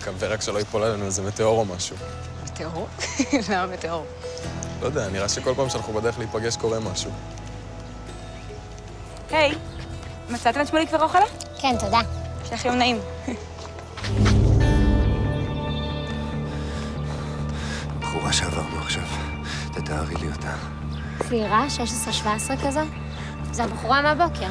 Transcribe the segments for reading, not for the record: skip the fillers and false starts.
מקווה רק שלא ייפול עלינו איזה מטאור או משהו. מטאור? למה מטאור? לא יודע, נראה שכל פעם שאנחנו בדרך להיפגש קורה משהו. היי, מצאתם את שמוליק ורוחלה? כן, תודה. שיהיה יום נעים. בחורה שעברנו עכשיו, תתארי לי אותה. צעירה, 16-17 כזו? זו הבחורה מהבוקר.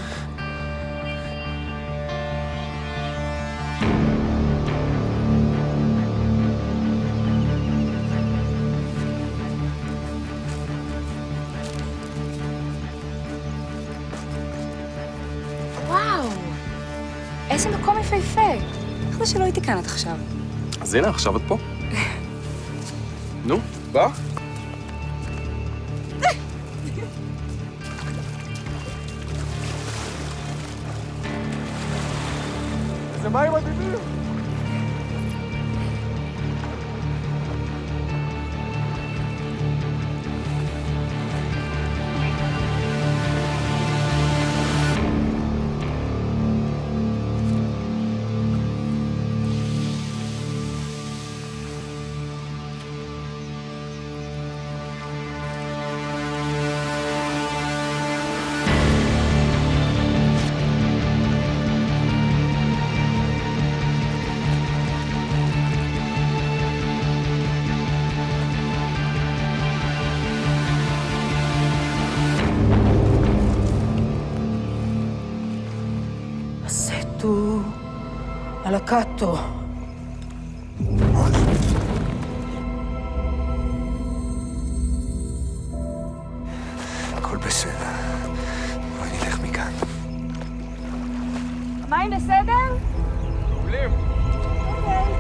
וואו, איזה מקום יפהפה. איך זה שלא הייתי כאן עד עכשיו? אז הנה, עכשיו את פה. נו, בא. איזה מים מדהימים. Assetto alla catto. הכל בסדר. בואי נלך מכאן. המים בסדר? מעולים. אוקיי.